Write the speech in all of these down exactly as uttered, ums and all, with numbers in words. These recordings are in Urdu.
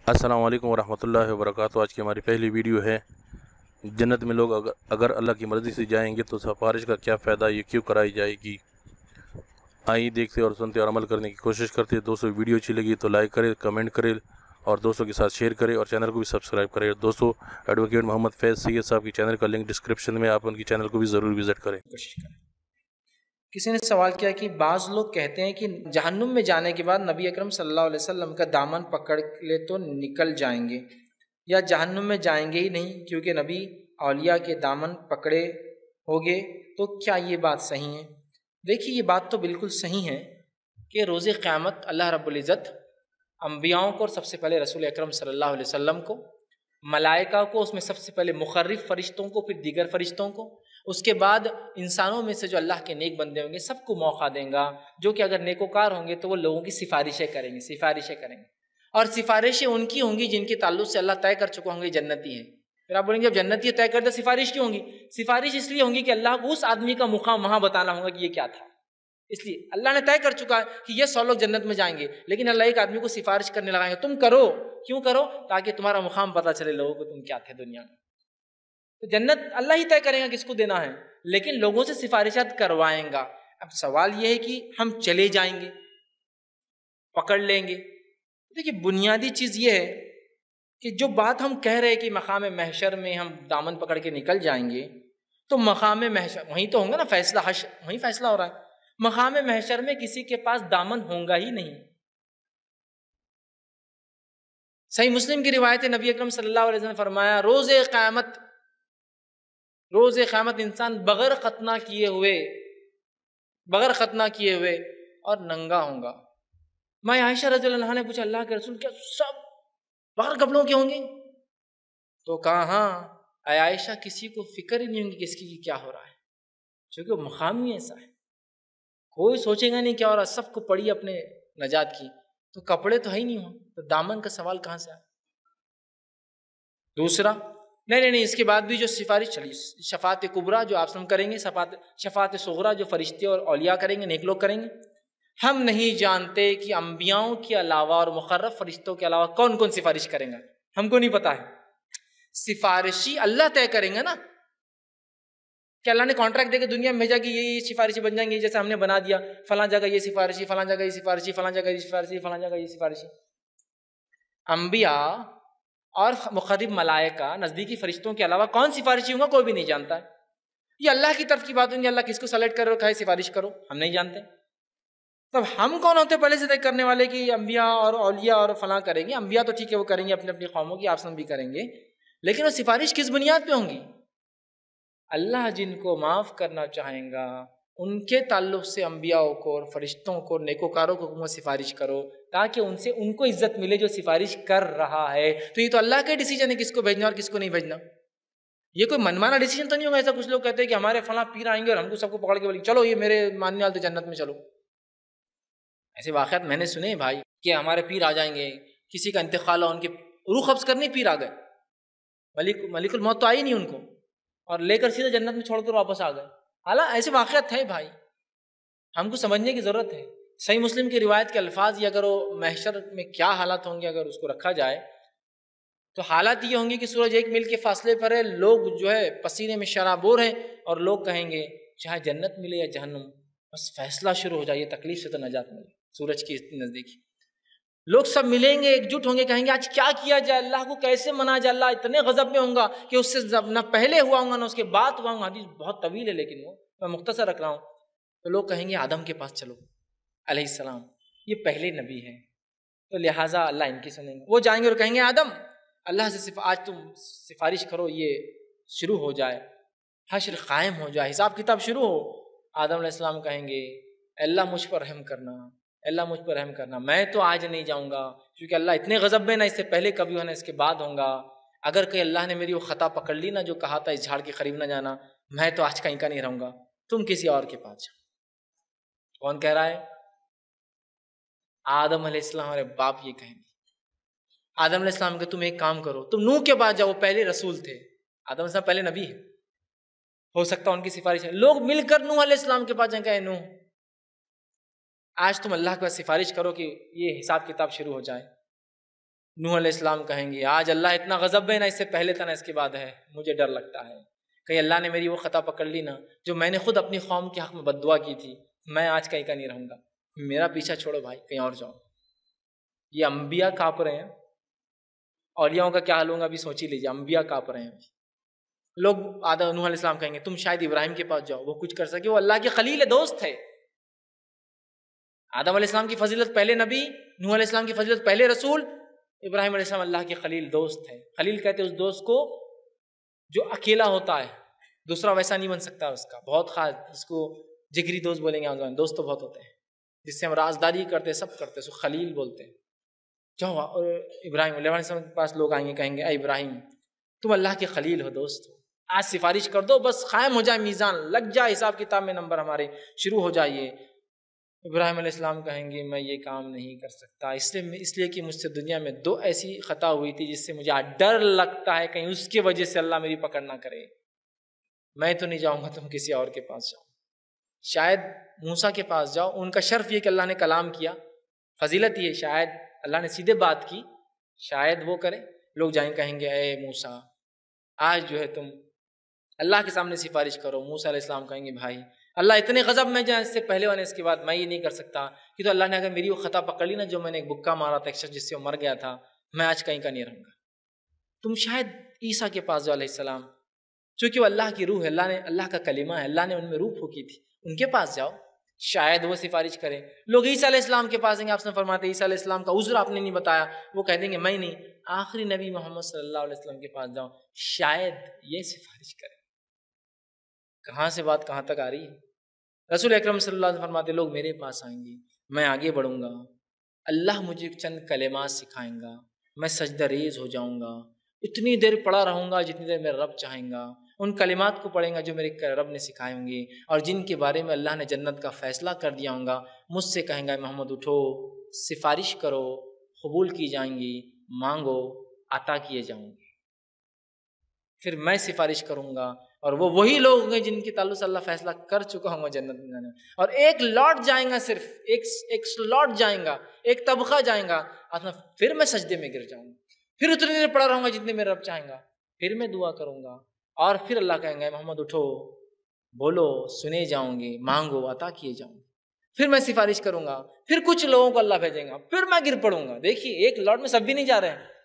अस्सलाम वालेकुम वरहमतुल्लाहि वबरकातुहू। आज की हमारी पहली वीडियो है, जन्नत में लोग अगर, अगर अल्लाह की मर्ज़ी से जाएंगे तो सिफारिश का क्या फ़ायदा, ये क्यों कराई जाएगी। आइए देखते और सुनते और अमल करने की कोशिश करते हैं। दोस्तों वीडियो अच्छी लगी तो लाइक करें, कमेंट करें और दोस्तों के साथ शेयर करें और चैनल को भी सब्सक्राइब करें। दोस्तों एडवोकेट मोहम्मद फैज़ सैयद साहब की चैनल का लिंक डिस्क्रिप्शन में, आप उनकी चैनल को भी ज़रूर विज़िट करें। किसी ने सवाल किया कि बाज़ लोग कहते हैं कि जहन्नुम में जाने के बाद नबी अकरम सल्लल्लाहु अलैहि वसल्लम का दामन पकड़ ले तो निकल जाएंगे, या जहन्नुम में जाएंगे ही नहीं क्योंकि नबी औलिया के दामन पकड़े होंगे, तो क्या ये बात सही है? देखिए, ये बात तो बिल्कुल सही है कि रोज़े क़यामत अल्लाह रब्बुल इज़्ज़त अम्बियाओं को और सबसे पहले रसूल अकरम सल्लल्लाहु अलैहि वसल्लम को, मलाइका को, उसमें सबसे पहले मुखर्रिफ फ़रिश्तों को, फिर दीगर फ़रिश्तों को, उसके बाद इंसानों में से जो अल्लाह के नेक बंदे होंगे सबको मौका देगा, जो कि अगर नेकोकार होंगे तो वो लोगों की सिफारिशें करेंगे सिफारिशें करेंगे और सिफारिशें उनकी होंगी जिनके ताल्लुक से अल्लाह तय कर चुका होंगे जन्नती हैं। फिर आप बोलेंगे जब जन्नती तय कर दे सिफारिश क्यों होंगी? सिफारिश इसलिए होंगी कि अल्लाह को उस आदमी का मुकाम वहाँ बताना होगा कि ये क्या था, इसलिए अल्लाह ने तय कर चुका है कि ये सौ लोग जन्नत में जाएंगे, लेकिन अल्लाह एक आदमी को सिफारिश करने लगाएंगे, तुम करो। क्यों करो? ताकि तुम्हारा मुकाम पता चले लोगों को तुम क्या थे दुनिया में। तो जन्नत अल्लाह ही तय करेगा किसको देना है, लेकिन लोगों से सिफारिशात करवाएंगा। अब सवाल यह है कि हम चले जाएंगे, पकड़ लेंगे। देखिए, बुनियादी चीज़ ये है कि जो बात हम कह रहे हैं कि मकाम महशर में हम दामन पकड़ के निकल जाएंगे, तो मकाम महशर वहीं तो होगा ना, फैसला हश वहीं फैसला हो रहा है। मकाम महशर में किसी के पास दामन होगा ही नहीं। सही मुस्लिम की रिवायत है, नबी अकरम सल्लल्लाहु अलैहि वसल्लम ने फरमाया, रोज़े क़यामत रोज़े क़यामत इंसान बगैर खतना किए हुए बगैर खतना किए हुए और नंगा होगा। मैं आयशा रज़ियल्लाहु अन्हा ने पूछा, अल्लाह के रसूल, क्या सब बगैर कपड़ों के होंगे? तो कहा, हाँ आयशा, किसी को फिक्र ही नहीं होगी किसकी की क्या हो रहा है, क्योंकि मकाम ही ऐसा है, कोई सोचेगा नहीं क्या हो रहा, सबको पड़ी अपने नजात की। तो कपड़े तो है ही नहीं हो, तो दामन का सवाल कहाँ से आया? दूसरा, नहीं नहीं नहीं इसके बाद भी जो सिफारिश चली, शफात कुबरा जो आप सब करेंगे, शफात शफात सुगरा जो फरिश्ते और औलिया करेंगे, नेक लोग करेंगे, हम नहीं जानते कि अंबियाओं के अलावा और मुकर्रब फरिश्तों के अलावा कौन कौन सिफारिश करेंगे, हमको नहीं पता है। सिफारिशी अल्लाह तय करेंगे ना, कि अल्लाह ने कॉन्ट्रैक्ट देकर दुनिया में भेजा कि ये ये सिफारिशी बन जाएंगी, जैसे हमने बना दिया फलां जगह ये सिफारिशी, फलां जगह ये सिफारिशी, फलां जगह ये सिफारिशी, फलां जगह ये सिफारिशी। अंबिया और मुखर्रिब मलाइका, नज़दीकी फरिश्तों के अलावा कौन सिफारिशी होगा कोई भी नहीं जानता है। ये अल्लाह की तरफ की बात होगी, अल्लाह किसको सेलेक्ट कर रखा है सिफारिश करो, हम नहीं जानते। तब हम कौन होते पहले से तय करने वाले कि अंबिया और औलिया और फलां करेंगे? अंबिया तो ठीक है, वो करेंगे अपनी अपनी कौमों की, आप सब भी करेंगे, लेकिन वो सिफारिश किस बुनियाद पे होंगी? अल्लाह जिनको माफ़ करना चाहेगा उनके ताल्लुक से अंबियाओं को और फरिश्तों को, नेकोकारों को सिफारिश करो, ताकि उनसे उनको इज्जत मिले जो सिफारिश कर रहा है। तो ये तो अल्लाह का डिसीजन है किसको भेजना और किसको नहीं भेजना। ये कोई मनमाना डिसीजन तो नहीं होगा। ऐसा कुछ लोग कहते हैं कि हमारे फलां पीर आएंगे और हमको सबको पकड़ के बोलेंगे चलो ये मेरे मानने वाले तो जन्नत में चलो। ऐसे वाक़यात मैंने सुने हैं भाई, कि हमारे पीर आ जाएंगे, किसी का इंतकाल हो, उनके रूह कब्ज़ करने पीर आ गए, मलिक मलिकुल मौत तो आई नहीं उनको, और लेकर सीधे जन्नत में छोड़कर वापस आ गए। हालांकि ऐसे वाक़यात थे भाई, हमको समझने की ज़रूरत है। सही मुस्लिम की रिवायत के अल्फाज ये, अगर वो महशर में क्या हालात होंगे अगर उसको रखा जाए, तो हालात ये होंगे कि सूरज एक मील के फासले पर है, लोग जो है पसीने में शराबोर हैं, और लोग कहेंगे चाहे जन्नत मिले या जहन्नुम, बस फैसला शुरू हो जाए, तकलीफ से तो नजात मिले, सूरज की इतनी नज़दीकी। लोग सब मिलेंगे, एकजुट होंगे, कहेंगे आज क्या किया जाए, अल्लाह को कैसे मना जाए, अल्लाह इतने गज़ब में होगा कि उससे ना पहले हुआ होगा ना उसके बाद हुआ होगा। हदीस बहुत तवील है लेकिन वो मैं मुख्तसर रख रहा हूँ। तो लोग कहेंगे आदम के पास चलो अलैहिस्सलाम, ये पहले नबी हैं, तो लिहाजा अल्लाह इनकी सुनेंगे। वो जाएंगे और कहेंगे आदम अल्लाह से सिफ आज तुम सिफारिश करो, ये शुरू हो जाए, हश्र कायम हो जाए, हिसाब किताब शुरू हो। आदम अलैहिस्सलाम कहेंगे अल्लाह मुझ पर रहम करना, अल्लाह मुझ पर रहम करना, मैं तो आज नहीं जाऊँगा, क्योंकि अल्लाह इतने गज़ब में ना इससे पहले कभी होना इसके बाद होगा। अगर कहीं अल्लाह ने मेरी वो ख़ता पकड़ ली ना, जो कहा था इस झाड़ के करीब ना जाना, मैं तो आज कहीं का नहीं रहूँगा, तुम किसी और के पास जाओ। कौन कह रहा है? आदम अलैहिस्सलाम हमारे बाप ये कहेंगे। आदम अलैहिस्सलाम के तुम एक काम करो, तुम नूह के पास जाओ, पहले रसूल थे, आदम अलैहिस्सलाम पहले नबी है, हो सकता है उनकी सिफारिश है। लोग मिलकर नूह अलैहिस्सलाम के पास जाएंगे, नूह आज तुम अल्लाह के पास सिफारिश करो कि ये हिसाब किताब शुरू हो जाए। نوح علیہ السلام کہیں گے آج اللہ اتنا غضب ہے، نہ اس سے پہلے تھا نہ اس کے بعد ہے، مجھے ڈر لگتا ہے کہیں اللہ نے میری وہ خطا پکڑ لی نا جو میں نے خود اپنی قوم کے حق میں بد دعا کی تھی، میں آج کہیں کا نہیں رہوں گا، میرا پیچھا چھوڑو بھائی، کہیں اور جاؤ۔ یہ انبیاء کانپ رہے ہیں، اولیاؤں کا کیا حال ہوگا ابھی سوچ ہی لیجیے، انبیاء کانپ رہے ہیں۔ لوگ آدم نوح علیہ السلام کہیں گے تم شاید ابراہیم کے پاس جاؤ، وہ کچھ کر سکے، وہ اللہ کے خلیل ہے، دوست ہے۔ آدم علیہ السلام کی فضیلت پہلے نبی، نوح علیہ السلام کی فضیلت پہلے رسول، ابراہیم علیہ السلام اللہ کے خلیل دوست ہے۔ خلیل کہتے ہیں اس دوست کو جو اکیلا ہوتا ہے، دوسرا ویسا نہیں بن سکتا اس کا، بہت خاص، اس کو جگری دوست بولیں گے، دوست تو بہت ہوتے ہیں جس سے ہم رازداری کرتے سب کرتے، اس کو خلیل بولتے ہیں۔ جاؤ ابراہیم علیہ السلام کے پاس لوگ آئیں گے، کہیں گے اے ابراہیم تم اللہ کے خلیل ہو، دوست ہو، آج سفارش کر دو، بس قائم ہو جائے میزان، لگ جائے حساب کتاب میں نمبر ہمارے شروع ہو جائیے۔ ابراہیم علیہ السلام کہیں گے میں یہ کام نہیں کر سکتا، اس لیے اس لیے کہ مجھ سے دنیا میں دو ایسی خطا ہوئی تھی جس سے مجھے ڈر لگتا ہے کہیں اس کی وجہ سے اللہ میری پکڑ نہ کرے، میں تو نہیں جاؤں گا، تم کسی اور کے پاس جاؤ۔ شاید موسیٰ کے پاس جاؤ، ان کا شرف یہ کہ اللہ نے کلام کیا، فضیلت یہ، شاید اللہ نے سیدھے بات کی، شاید وہ کرے۔ لوگ جائیں کہیں گے اے موسیٰ آج جو ہے تم اللہ کے سامنے سفارش کرو۔ موسیٰ علیہ السلام کہیں گے بھائی اللہ اتنے غضب میں جائیں، اس سے پہلے وانے اس کے بعد میں یہ نہیں کر سکتا کہ تو اللہ نے اگر میری وہ خطا پکڑ لی نا جو میں نے ایک بکا مارا تھا ایک شخص جس سے وہ مر گیا تھا، میں آج کہیں کا نہیں رہوں گا۔ تم شاید عیسیٰ کے پاس جاؤ علیہ السلام، چونکہ وہ اللہ کی روح ہے، اللہ نے اللہ کا کلمہ ہے، اللہ نے ان میں روح پھونکی تھی، ان کے پاس جاؤ، شاید وہ سفارش کریں۔ لوگ عیسیٰ علیہ السلام کے پاس دیں گے، آپ سے فرماتے عیسیٰ علیہ السلام کا عذر آپ نے نہیں بتایا، وہ کہہ دیں گے میں نہیں، آخری نبی محمد صلی اللہ علیہ وسلم کے پاس جاؤ، شاید یہ سفارش کریں۔ کہاں سے بات کہاں تک آ رہی ہے؟ رسول اکرم صلی اللہ علیہ وسلم فرماتے لوگ میرے پاس آئیں گے، میں آگے بڑھوں گا، اللہ مجھے چند کلمات سکھائیں گا، میں سجدہ ریز ہو جاؤں گا، اتنی دیر پڑھا رہوں گا جتنی دیر میرا رب چاہیں گا، ان کلمات کو پڑھیں گا جو میرے رب نے سکھائے ہوں گے اور جن کے بارے میں اللہ نے جنت کا فیصلہ کر دیا ہوں گا۔ مجھ سے کہیں گا محمد اٹھو، سفارش کرو، قبول کی جائیں گی، مانگو، عطا کیے جاؤں گے۔ پھر میں سفارش کروں گا اور وہ وہی لوگ ہوں گے جن کے تعلق سے اللہ فیصلہ کر چکا ہوں گا جنت میں جانے، اور ایک لوٹ جائیں گا، صرف ایک ایک لوٹ جائیں گا، ایک طبقہ جائیں گا، پھر میں سجدے میں گر جاؤں گا، پھر اتنی دیر پڑا رہوں گا جتنے میرا رب چاہیں گا، پھر میں دعا کروں گا، اور پھر اللہ کہیں گے محمد اٹھو، بولو، سنے جاؤں گے، مانگو، عطا کیے جاؤں گے۔ پھر میں سفارش کروں گا، پھر کچھ لوگوں کو اللہ بھیجیں گا، پھر میں گر پڑوں گا۔ دیکھیے ایک لوٹ میں سب بھی نہیں جا رہے ہیں،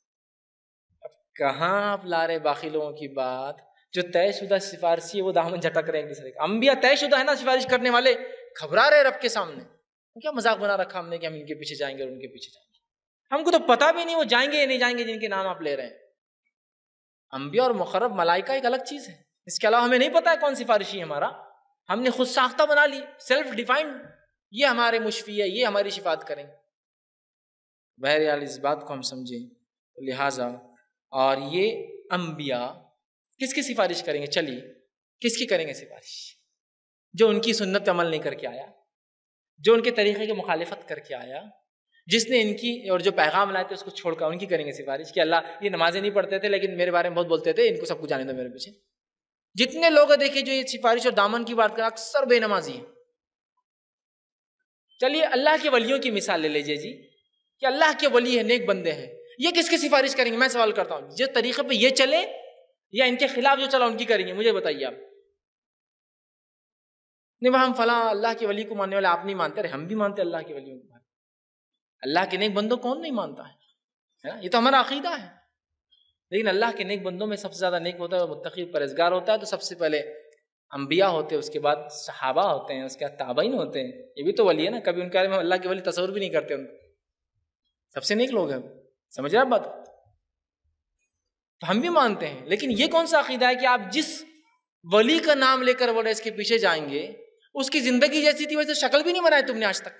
اب کہاں آپ لا رہے باقی لوگوں کی بات؟ جو طے شدہ سفارشی ہے وہ دامن جھٹک رہے ہیں ایک دوسرے کا۔ انبیاء طے شدہ ہے نا سفارش کرنے والے، گھبرا رہے رب کے سامنے، کیا مذاق بنا رکھا ہم نے کہ ہم ان کے پیچھے جائیں گے اور ان کے پیچھے جائیں گے؟ ہم کو تو پتہ بھی نہیں وہ جائیں گے یا نہیں جائیں گے جن کے نام آپ لے رہے ہیں۔ انبیاء اور مقرب ملائکہ ایک الگ چیز ہے، اس کے علاوہ ہمیں نہیں پتا ہے کون سفارشی ہے ہمارا، ہم نے خود ساختہ بنا لی، سیلف ڈیفائنڈ، یہ ہمارے مشفی ہے، یہ ہماری شفاعت کریں۔ بہرحال اس بات کو ہم سمجھیں، لہٰذا اور یہ انبیاء کس کی سفارش کریں گے؟ چلیے کس کی کریں گے سفارش؟ جو ان کی سنت پہ عمل نہیں کر کے آیا، جو ان کے طریقے کی مخالفت کر کے آیا، جس نے ان کی اور جو پیغام لائے تھے اس کو چھوڑ کر، ان کی کریں گے سفارش کہ اللہ یہ نمازیں نہیں پڑھتے تھے لیکن میرے بارے میں بہت بولتے تھے، ان کو سب کو جانے دو میرے پیچھے۔ جتنے لوگ دیکھیں جو یہ سفارش اور دامن کی بات کریں اکثر بے نمازی ہیں۔ چلیے اللہ کے ولیوں کی مثال لے لیجیے جی، کہ اللہ کے ولی ہیں، نیک بندے ہیں، یہ کس کی سفارش کریں گے؟ میں سوال کرتا ہوں، جس طریقے پہ یہ چلے یا ان کے خلاف جو چلا ان کی کریں گے؟ مجھے بتائیے آپ۔ نہیں ہم فلاں اللہ کے ولی کو ماننے والے، آپ نہیں مانتے، رہے ہم بھی مانتے اللہ کے ولیوں کو۔ اللہ کے نیک بندوں کون نہیں مانتا ہے؟ یہ تو ہمارا عقیدہ ہے۔ لیکن اللہ کے نیک بندوں میں سب سے زیادہ نیک ہوتا ہے متقی پرہیزگار ہوتا ہے، تو سب سے پہلے انبیاء ہوتے ہیں، اس کے بعد صحابہ ہوتے ہیں، اس کے بعد تابعین ہوتے ہیں، یہ بھی تو ولی ہے نا۔ کبھی ان کے بارے میں اللہ کے ولی تصور بھی نہیں کرتے، ان سب سے نیک لوگ ہیں، سمجھ رہے آپ بات؟ تو ہم بھی مانتے ہیں، لیکن یہ کون سا عقیدہ ہے کہ آپ جس ولی کا نام لے کر بولے اس کے پیچھے جائیں گے، اس کی زندگی جیسی تھی ویسے شکل بھی نہیں بنائی تم نے آج تک؟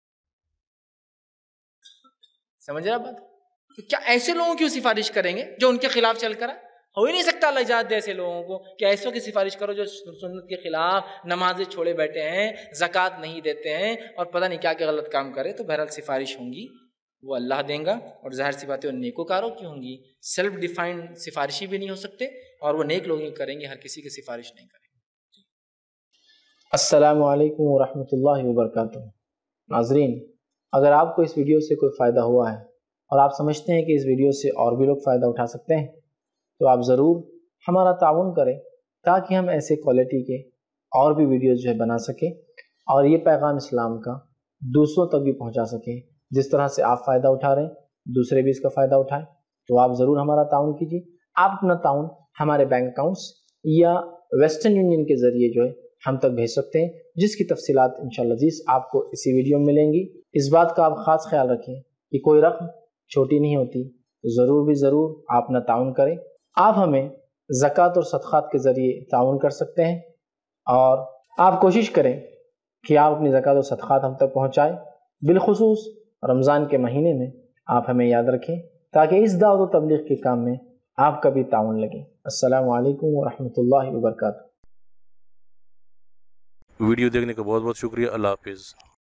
سمجھ رہے بات؟ تو کیا ایسے لوگوں کی سفارش کریں گے جو ان کے خلاف چل کر؟ ہو ہی نہیں سکتا اللہ اجازت دے ایسے لوگوں کو کہ ایسوں کی سفارش کرو جو سنت کے خلاف نمازیں چھوڑے بیٹھے ہیں، زکوٰۃ نہیں دیتے ہیں اور پتہ نہیں کیا کیا غلط کام کرے۔ تو بہرحال سفارش ہوں گی وہ اللہ دیں گا، اور ظاہر سی باتیں وہ نیکوکاروں کی ہوں گی، سیلف ڈیفائنڈ سفارشی بھی نہیں ہو سکتے، اور وہ نیک لوگوں کی کریں گے، ہر کسی کی سفارش نہیں کریں گے۔ السلام علیکم ورحمۃ اللہ وبرکاتہ۔ ناظرین، اگر آپ کو اس ویڈیو سے کوئی فائدہ ہوا ہے اور آپ سمجھتے ہیں کہ اس ویڈیو سے اور بھی لوگ فائدہ اٹھا سکتے ہیں تو آپ ضرور ہمارا تعاون کریں تاکہ ہم ایسے کوالٹی کے اور بھی ویڈیوز جو ہے بنا سکیں اور یہ پیغام اسلام کا دوسروں تک بھی پہنچا سکیں. جس طرح سے آپ فائدہ اٹھا رہے ہیں دوسرے بھی اس کا فائدہ اٹھائیں. تو آپ ضرور ہمارا تعاون کیجیے. آپ اپنا تعاون ہمارے بینک اکاؤنٹس یا ویسٹرن یونین کے ذریعے جو ہے ہم تک بھیج سکتے ہیں جس کی تفصیلات انشاءاللہ عزیز آپ کو اسی ویڈیو میں ملیں گی. اس بات کا آپ خاص خیال رکھیں کہ کوئی رقم چھوٹی نہیں ہوتی تو ضرور بھی ضرور آپ اپنا تعاون کریں. آپ ہمیں زکوٰۃ اور صدقات کے ذریعے تعاون کر سکتے ہیں اور آپ کوشش کریں کہ آپ اپنی زکوٰۃ اور صدقات ہم تک پہنچائیں. بالخصوص رمضان کے مہینے میں آپ ہمیں یاد رکھیں تاکہ اس دعوت و تبلیغ کے کام میں آپ کا بھی تعاون لگے. السلام علیکم ورحمۃ اللہ وبرکاتہ. ویڈیو دیکھنے کا بہت بہت شکریہ. اللہ حافظ.